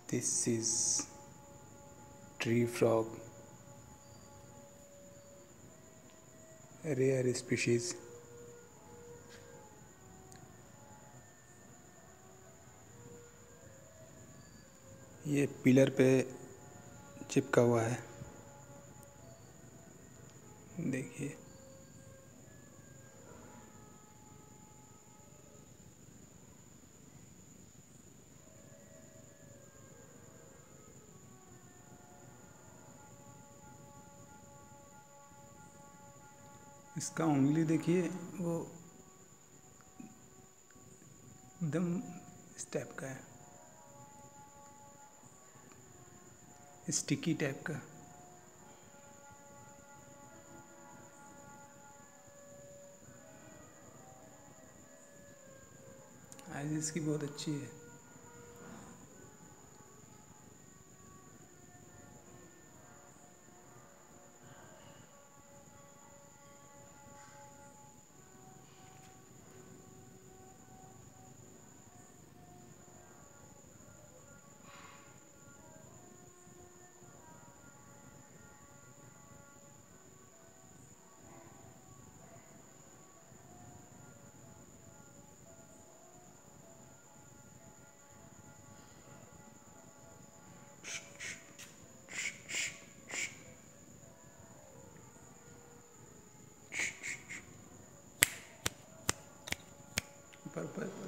This is tree frog, a rare species. ये pillar पे चिपका हुआ है, देखिए। इसका उंगली देखिए, वो एकदम इस टाइप का है, स्टिकी टाइप का। आइज इसकी बहुत अच्छी है। पर